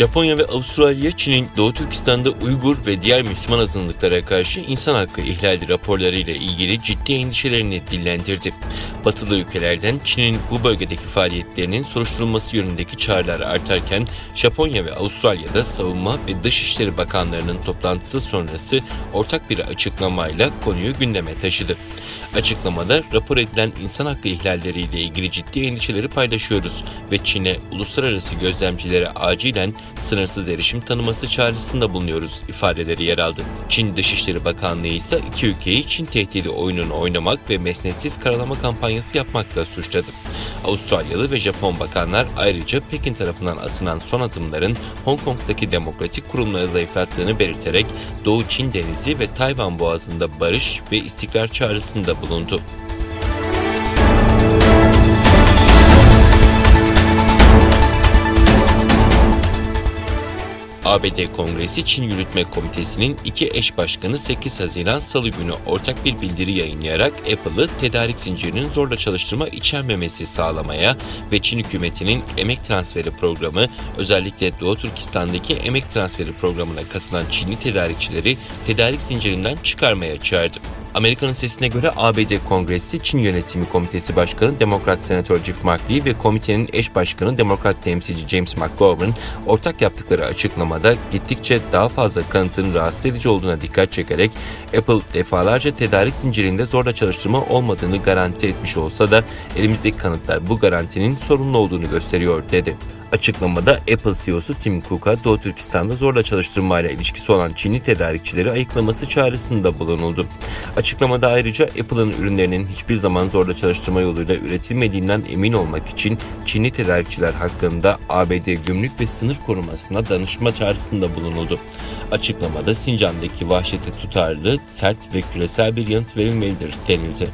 Japonya ve Avustralya, Çin'in Doğu Türkistan'da Uygur ve diğer Müslüman azınlıklara karşı insan hakkı ihlali raporlarıyla ilgili ciddi endişelerini dillendirdi. Batılı ülkelerden Çin'in bu bölgedeki faaliyetlerinin soruşturulması yönündeki çağrılar artarken, Japonya ve Avustralya'da Savunma ve Dışişleri Bakanlarının toplantısı sonrası ortak bir açıklamayla konuyu gündeme taşıdı. Açıklamada rapor edilen insan hakkı ihlalleriyle ilgili ciddi endişeleri paylaşıyoruz ve Çin'e uluslararası gözlemcilere acilen sınırsız erişim tanıması çağrısında bulunuyoruz ifadeleri yer aldı. Çin Dışişleri Bakanlığı ise iki ülkeyi Çin tehdidi oyununu oynamak ve mesnetsiz karalama kampanyası yapmakla suçladı. Avustralyalı ve Japon bakanlar ayrıca Pekin tarafından atılan son adımların Hong Kong'daki demokratik kurumları zayıflattığını belirterek Doğu Çin Denizi ve Tayvan Boğazı'nda barış ve istikrar çağrısında bulundu. ABD Kongresi Çin Yürütme Komitesi'nin iki eş başkanı 8 Haziran Salı günü ortak bir bildiri yayınlayarak Apple'ı tedarik zincirinin zorla çalıştırma içermemesi sağlamaya ve Çin hükümetinin emek transferi programı, özellikle Doğu Türkistan'daki emek transferi programına katılan Çinli tedarikçileri tedarik zincirinden çıkarmaya çağırdı. Amerika'nın sesine göre ABD Kongresi Çin Yönetimi Komitesi Başkanı Demokrat Senatör Jeff Merkley ve komitenin eş başkanı Demokrat temsilci James McGovern ortak yaptıkları açıklamada gittikçe daha fazla kanıtın rahatsız edici olduğuna dikkat çekerek Apple defalarca tedarik zincirinde zorla çalıştırma olmadığını garanti etmiş olsa da elimizdeki kanıtlar bu garantinin sorunlu olduğunu gösteriyor dedi. Açıklamada Apple CEO'su Tim Cook'a Doğu Türkistan'da zorla çalıştırmayla ilişkisi olan Çinli tedarikçileri ayıklaması çağrısında bulunuldu. Açıklamada ayrıca Apple'ın ürünlerinin hiçbir zaman zorla çalıştırma yoluyla üretilmediğinden emin olmak için Çinli tedarikçiler hakkında ABD Gümrük ve Sınır Koruması'na danışma çağrısında bulunuldu. Açıklamada Sincan'daki vahşete tutarlı, sert ve küresel bir yanıt verilmelidir denildi.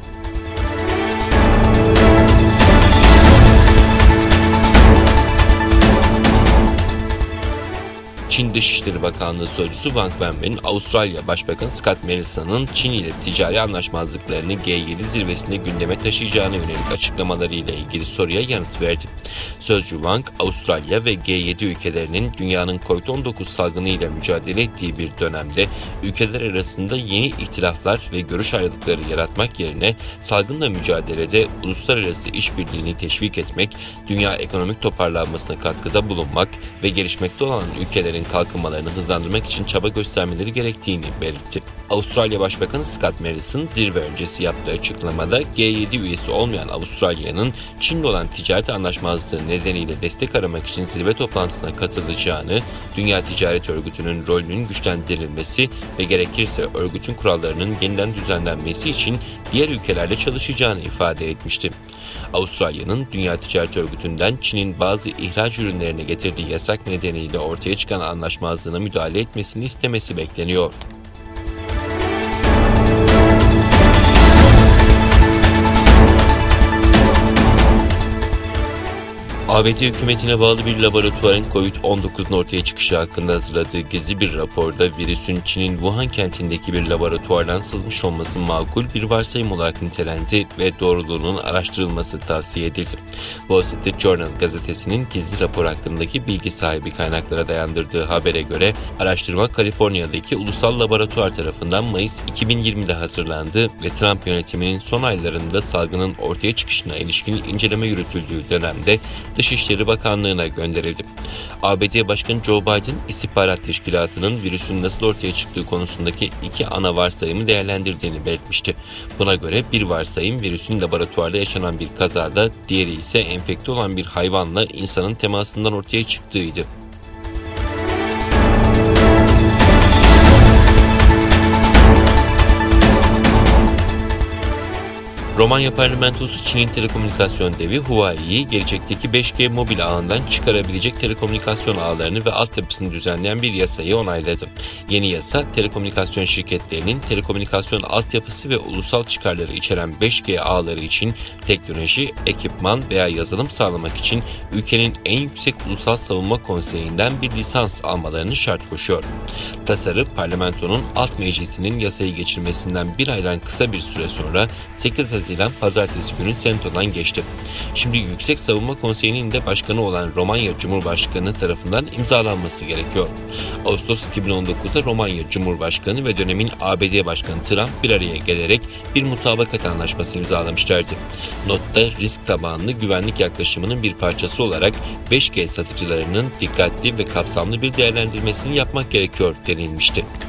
Çin Dışişleri Bakanlığı Sözcüsü Wang Wenbin, Avustralya Başbakanı Scott Morrison'ın Çin ile ticari anlaşmazlıklarını G7 zirvesinde gündeme taşıyacağına yönelik açıklamalarıyla ilgili soruya yanıt verdi. Sözcü Wang, Avustralya ve G7 ülkelerinin dünyanın COVID-19 salgını ile mücadele ettiği bir dönemde ülkeler arasında yeni ihtilaflar ve görüş ayrılıkları yaratmak yerine salgınla mücadelede uluslararası işbirliğini teşvik etmek, dünya ekonomik toparlanmasına katkıda bulunmak ve gelişmekte olan ülkelerin kalkınmalarını hızlandırmak için çaba göstermeleri gerektiğini belirtti. Avustralya Başbakanı Scott Morrison zirve öncesi yaptığı açıklamada G7 üyesi olmayan Avustralya'nın Çin'le olan ticaret anlaşmazlığı nedeniyle destek aramak için zirve toplantısına katılacağını, Dünya Ticaret Örgütü'nün rolünün güçlendirilmesi ve gerekirse örgütün kurallarının yeniden düzenlenmesi için diğer ülkelerle çalışacağını ifade etmişti. Avustralya'nın Dünya Ticaret Örgütü'nden Çin'in bazı ihraç ürünlerine getirdiği yasak nedeniyle ortaya çıkan anlaşmazlığına müdahale etmesini istemesi bekleniyor. ABD hükümetine bağlı bir laboratuvarın COVID-19'un ortaya çıkışı hakkında hazırladığı gizli bir raporda virüsün Çin'in Wuhan kentindeki bir laboratuvardan sızmış olması makul bir varsayım olarak nitelendi ve doğruluğunun araştırılması tavsiye edildi. Wall Street Journal gazetesinin gizli rapor hakkındaki bilgi sahibi kaynaklara dayandırdığı habere göre araştırma Kaliforniya'daki ulusal laboratuvar tarafından Mayıs 2020'de hazırlandı ve Trump yönetiminin son aylarında salgının ortaya çıkışına ilişkin inceleme yürütüldüğü dönemde Dışişleri Bakanlığı'na gönderildi. ABD Başkanı Joe Biden, istihbarat teşkilatının virüsün nasıl ortaya çıktığı konusundaki iki ana varsayımı değerlendirdiğini belirtmişti. Buna göre bir varsayım virüsün laboratuvarda yaşanan bir kazada, diğeri ise enfekte olan bir hayvanla insanın temasından ortaya çıktığıydı. Romanya parlamentosu Çin'in telekomünikasyon devi Huawei'yi gelecekteki 5G mobil ağından çıkarabilecek telekomünikasyon ağlarını ve altyapısını düzenleyen bir yasayı onayladı. Yeni yasa, telekomünikasyon şirketlerinin telekomünikasyon altyapısı ve ulusal çıkarları içeren 5G ağları için teknoloji, ekipman veya yazılım sağlamak için ülkenin en yüksek ulusal savunma konseyinden bir lisans almalarını şart koşuyor. Tasarı parlamentonun alt meclisinin yasayı geçirmesinden bir aydan kısa bir süre sonra 8 Haziran Pazartesi günü Senato'dan geçti. Şimdi Yüksek Savunma Konseyi'nin de başkanı olan Romanya Cumhurbaşkanı tarafından imzalanması gerekiyor. Ağustos 2019'da Romanya Cumhurbaşkanı ve dönemin ABD Başkanı Trump bir araya gelerek bir mutabakat anlaşması imzalamışlardı. Notta risk tabanlı güvenlik yaklaşımının bir parçası olarak 5G satıcılarının dikkatli ve kapsamlı bir değerlendirmesini yapmak gerekiyor denilmişti.